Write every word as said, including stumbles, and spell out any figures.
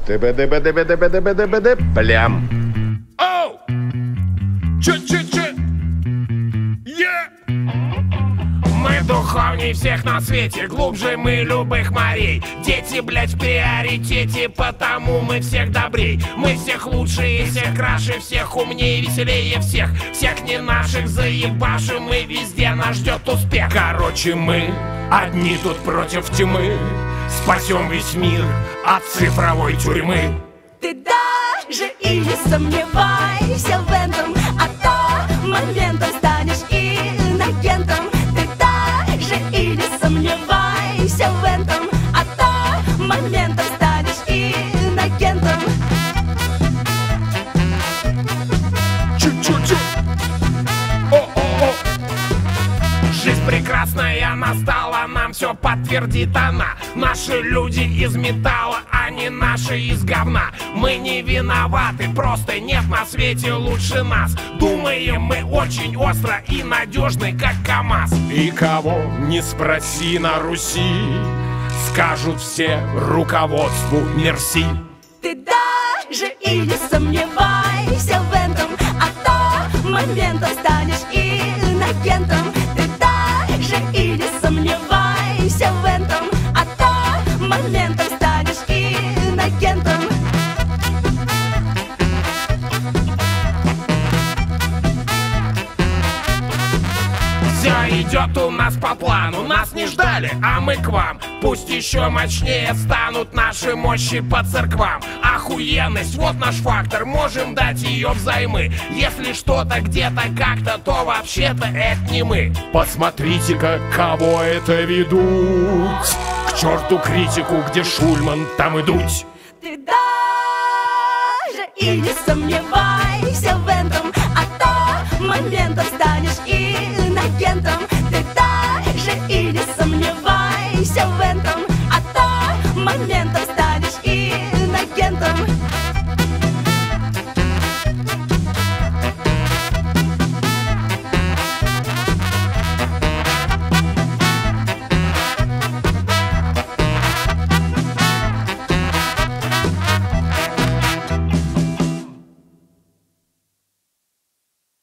Ты-бы-ды-бы-ды-бы-ды-бы-ды-бы-ды, плям. Оу! Чё-чё-чё? Я! Мы духовней всех на свете, глубже мы любых морей. Дети, блядь, в приоритете, потому мы всех добрей. Мы всех лучше и всех краше, всех умнее, веселее всех. Всех не наших заебашим, и везде нас ждет успех. Короче, мы одни тут против тьмы, спасем весь мир от цифровой тюрьмы. Ты даже и не сомневайся в этом, а то моментом станешь инагентом. Ты даже и не сомневайся в этом, а то моментом станешь инагентом. Чу-чу-чу! О-о-о! Жизнь прекрасная настала, нам все подтвердит она. Наши люди из металла, а не наши из говна. Мы не виноваты, просто нет на свете лучше нас. Думаем мы очень остро и надежны, как КамАЗ. И кого не спроси на Руси, скажут все руководству мерси. Ты даже и не сомневайся в этом, а то моментом станешь инагентом. Ты даже и не сомневайся в этом, а то моментом станешь инагентом. Все идет у нас по плану, нас не ждали, а мы к вам. Пусть еще мощнее станут наши мощи по церквам. Охуенность, вот наш фактор, можем дать ее взаймы. Если что-то где-то как-то, то вообще-то это не мы. Посмотрите-ка, кого это ведут. К черту критику, где Шульман, там и Дудь. Ты даже и не сомневайся